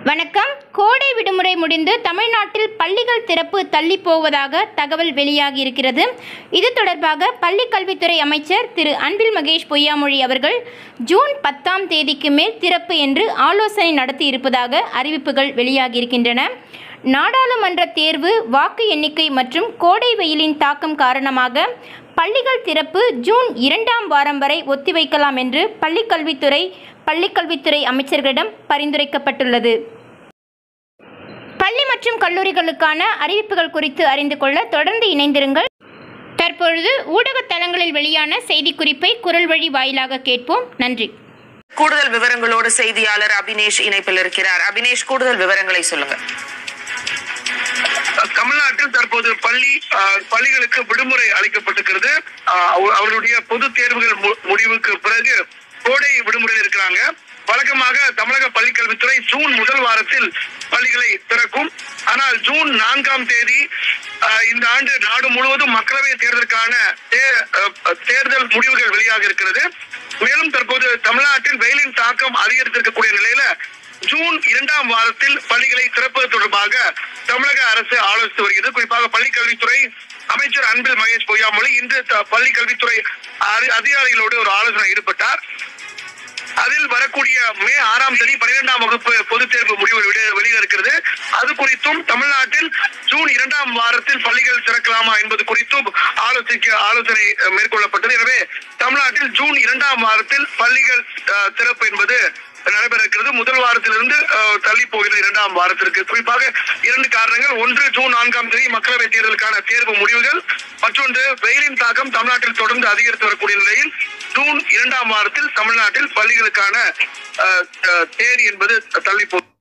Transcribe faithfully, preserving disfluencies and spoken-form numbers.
வணக்கம். கோடை விடுமுறை முடிந்து தமிழ்நாட்டில் பள்ளிகள் திறப்பு தள்ளி போவதாக தகவல் வெளியாகியிருக்கிறது. இது தொடர்பாக பள்ளிக் கல்வித்துறை அமைச்சர் திரு அன்பில் மகேஷ் பொய்யாமொழி அவர்கள் ஜூன் பத்தாம் தேதிக்கு மேல் திறப்பு என்று ஆலோசனை நடத்தி இருப்பதாக அறிவிப்புகள் வெளியாகியிருக்கின்றன. நாடாளுமன்ற தேர்வு, வாக்கு எண்ணிக்கை மற்றும் கோடை வெயிலின் தாக்கம் காரணமாக பள்ளிகள் திறப்பு ஜூன் இரண்டாம் வாரம் வரை ஒத்திவைக்கலாம் என்று பள்ளிக்கல்வித்துறை பள்ளிக்கல்வித்துறை அமைச்சர்களிடம் பரிந்துரைக்கப்பட்டுள்ளது. பள்ளி மற்றும் கல்லூரிகளுக்கான அறிவிப்புகள் குறித்து அறிந்து கொள்ள தொடர்ந்து இணைந்திருங்கள். தற்பொழுது ஊடக தளங்களில் வெளியான செய்திக்குறிப்பை குரல் வழி வாயிலாக கேட்போம். நன்றி. கூடுதல் விவரங்களோடு செய்தியாளர் அபினேஷ் இணைப்பில் இருக்கிறார். அபினேஷ், கூடுதல் விவரங்களை சொல்லுங்க. தமிழ்நாட்டில் தற்போது பள்ளி பள்ளிகளுக்கு விடுமுறை அளிக்கப்பட்டிருக்கிறது. அவர்களுடைய பொது தேர்வுகள் முடிவுக்கு பிறகு கோடை விடுமுறையில் இருக்கிறாங்க. வழக்கமாக தமிழக பள்ளிக்கல்வித்துறை ஜூன் முதல் வாரத்தில் பள்ளிகளை திறக்கும். ஆனால் ஜூன் நான்காம் தேதி இந்த ஆண்டு நாடு முழுவதும் மக்களவை தேர்தலுக்கான தேர்தல் முடிவுகள் வெளியாக இருக்கிறது. மேலும் தற்போது தமிழ்நாட்டில் வெயிலின் தாக்கம் அதிகரித்திருக்கக்கூடிய நிலையில ஜூன் இரண்டாம் வாரத்தில் பள்ளிகளை திறப்பது தொடர்பாக தமிழக அரசு ஆலோசித்து வருகிறது. குறிப்பாக பள்ளிக் கல்வித்துறை அமைச்சர் அன்பில் மகேஷ் பொய்யாமொழி இன்று பள்ளி கல்வித்துறை அதிகாரிகளோடு ஒரு ஆலோசனை ஈடுபட்டார். அதில் வரக்கூடிய மே ஆறாம் தேதி பனிரெண்டாம் வகுப்பு பொதுத் தேர்வு முடிவு வெளியிட இருக்கிறது. அது குறித்தும் தமிழ்நாட்டில் ஜூன் இரண்டாம் வாரத்தில் பள்ளிகள் திறக்கலாமா என்பது குறித்தும் ஆலோசிக்க ஆலோசனை மேற்கொள்ளப்பட்டது. எனவே தமிழ்நாட்டில் ஜூன் இரண்டாம் வாரத்தில் பள்ளிகள் திறப்பு என்பது நடைபெற இருக்கிறது. முதல் வாரத்திலிருந்து தள்ளி போகிறது இரண்டாம் வாரத்திற்கு. குறிப்பாக இரண்டு காரணங்கள். ஒன்று, ஜூன் நான்காம் தேதி மக்களவை தேர்தலுக்கான தேர்வு முடிவுகள். மற்றொன்று, வெயிலின் தாக்கம் தமிழ்நாட்டில் தொடர்ந்து அதிகரித்து வரக்கூடிய நிலையில் ஜூன் இரண்டாம் வாரத்தில் தமிழ்நாட்டில் பள்ளிகளுக்கான தேதி என்பது தள்ளி போகிறது.